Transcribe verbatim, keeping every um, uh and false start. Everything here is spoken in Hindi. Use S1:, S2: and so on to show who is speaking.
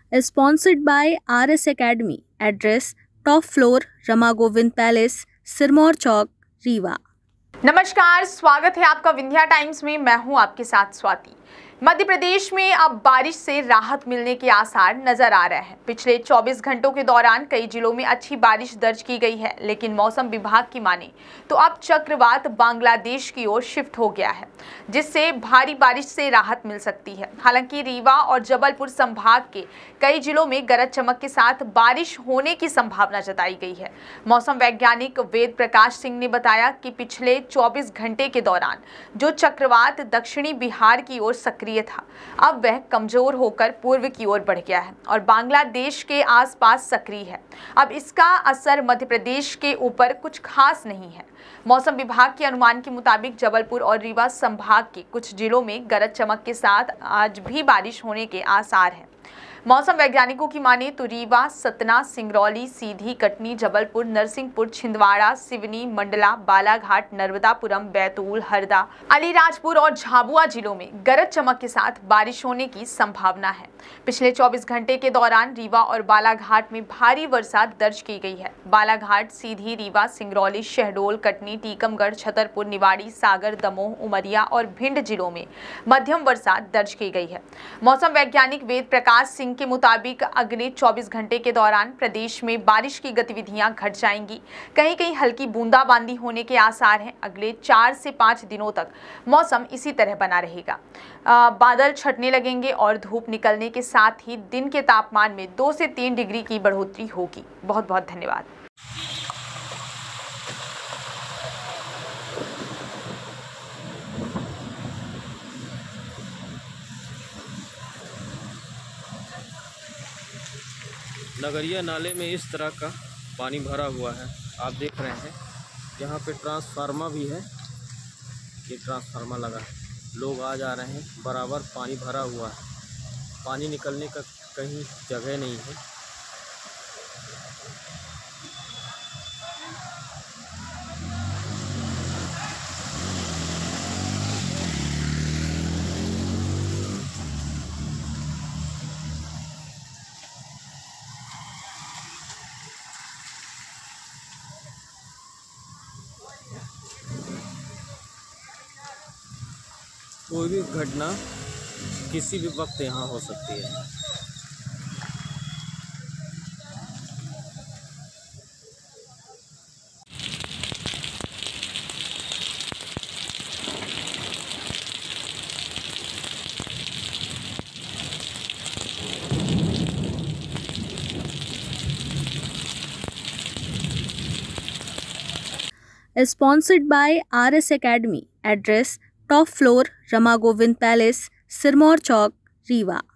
S1: Sponsored by R S Academy. Address: Top Floor, Rama Govind palace, Sirmaur चौक, रीवा।
S2: नमस्कार, स्वागत है आपका विंध्या टाइम्स में। मैं हूं आपके साथ स्वाति। मध्य प्रदेश में अब बारिश से राहत मिलने के आसार नजर आ रहे हैं। पिछले चौबीस घंटों के दौरान कई जिलों में अच्छी बारिश दर्ज की गई है, लेकिन मौसम विभाग की माने तो अब चक्रवात बांग्लादेश की ओर शिफ्ट हो गया है, जिससे भारी बारिश से राहत मिल सकती है। हालांकि रीवा और जबलपुर संभाग के कई जिलों में गरज चमक के साथ बारिश होने की संभावना जताई गई है। मौसम वैज्ञानिक वेद प्रकाश सिंह ने बताया कि पिछले चौबीस घंटे के दौरान जो चक्रवात दक्षिणी बिहार की ओर सक्रिय था, अब वह कमजोर होकर पूर्व की ओर बढ़ गया है और बांग्लादेश के आसपास सक्रिय है। अब इसका असर मध्य प्रदेश के ऊपर कुछ खास नहीं है। मौसम विभाग के अनुमान के मुताबिक जबलपुर और रीवा संभाग के कुछ जिलों में गरज चमक के साथ आज भी बारिश होने के आसार हैं। मौसम वैज्ञानिकों की माने तो रीवा, सतना, सिंगरौली, सीधी, कटनी, जबलपुर, नरसिंहपुर, छिंदवाड़ा, सिवनी, मंडला, बालाघाट, नर्मदापुरम, बैतूल, हरदा, अलीराजपुर और झाबुआ जिलों में गरज चमक के साथ बारिश होने की संभावना है। पिछले चौबीस घंटे के दौरान रीवा और बालाघाट में भारी वर्षा दर्ज की गई है। बालाघाट, सीधी, रीवा, सिंगरौली, शहडोल, कटनी, टीकमगढ़, छतरपुर, निवाड़ी, सागर, दमोह, उमरिया और भिंड जिलों में मध्यम वर्षा दर्ज की गई है। मौसम वैज्ञानिक वेद प्रकाश सिंह के मुताबिक अगले चौबीस घंटे के दौरान प्रदेश में बारिश की गतिविधियां घट जाएंगी। कहीं कहीं हल्की बूंदाबांदी होने के आसार हैं। अगले चार से पाँच दिनों तक मौसम इसी तरह बना रहेगा। आ, बादल छटने लगेंगे और धूप निकलने के साथ ही दिन के तापमान में दो से तीन डिग्री की बढ़ोतरी होगी। बहुत बहुत धन्यवाद।
S3: नगरिया नाले में इस तरह का पानी भरा हुआ है, आप देख रहे हैं। यहाँ पे ट्रांसफार्मर भी है, ये ट्रांसफार्मर लगा है, लोग आ जा रहे हैं। बराबर पानी भरा हुआ है, पानी निकलने का कहीं जगह नहीं है। कोई भी घटना किसी भी वक्त यहाँ हो सकती है।
S1: Sponsored by R S Academy. Address: Top Floor, Rama Govind palace, Sirmaur चौक, रीवा।